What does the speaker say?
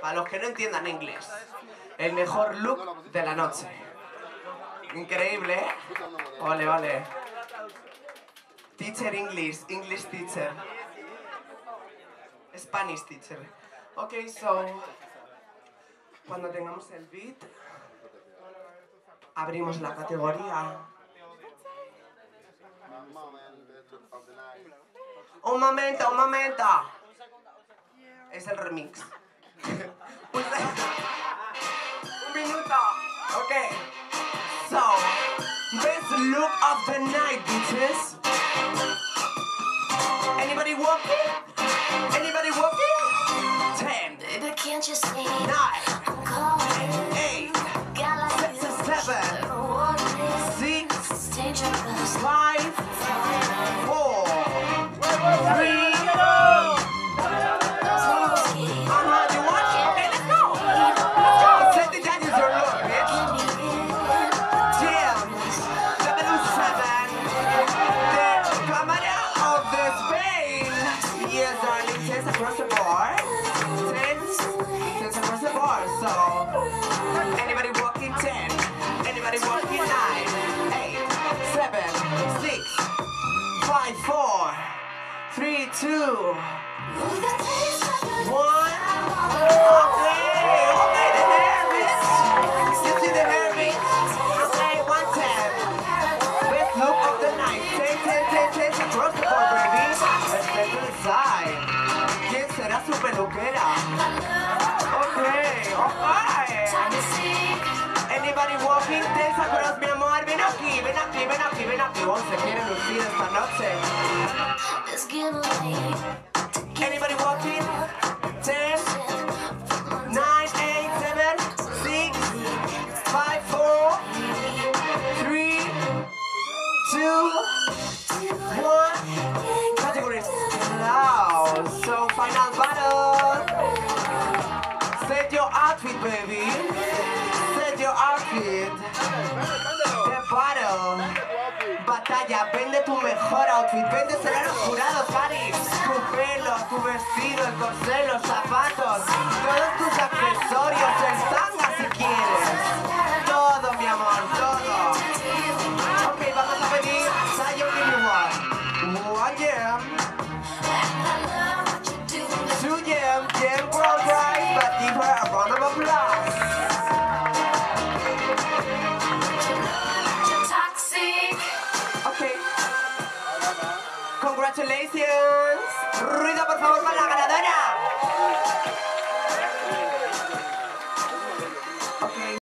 Para los que no entiendan inglés. El mejor look de la noche. Increíble, ¿eh? Ole, ole. Teacher English, English teacher. Spanish teacher. Ok, so... Cuando tengamos el beat, abrimos la categoría. Un momento, un momento. Es el remix. Un minuto. Ok. So, best look of the night, bitches. Anybody walking? Anybody walking? 10. Baby, can't you see? 9. I'm calling. 8. Got like 7. what it 6. is. It's dangerous. 5. 4. 3. You want? Okay, let's go. Let's go. Set the judges your look, bitch. Jam. 707. The camera of the Spain. Yes, darling. 10 across the board. 10 across the board. So, anybody walking 10? Anybody walking 9? 8, 7, 6, 5, 4, 3, 2, 1. Okay, the hair, bitch. You see the hair, bitch? Okay, 110. Best look of the night. 10 across the board, baby. Step to the side. ¿Quién será su peluquera? Okay. Anybody walking? 10 across, mi amor. Ven aquí. 11 quieren lucir esta noche. Let's get away. Anybody walking? 10, 9, 8, 7, 6, 5, 4, 3, 2, 1. Categories now. So final battle. Set your outfit, baby. Set your outfit. The battle. Batalla, vende tu mejor outfit, véndeselo a los jurados, Cari. Tu pelo, tu vestido, el corsé, los zapatos, todos tus accesorios, el tanga si quieres. Todo, mi amor, todo. Ok, vamos a pedir Sayo Give Me One. One jam. Two jam, world prize, but give her a round of applause. Congratulations. Ruido, por favor, con la ganadora.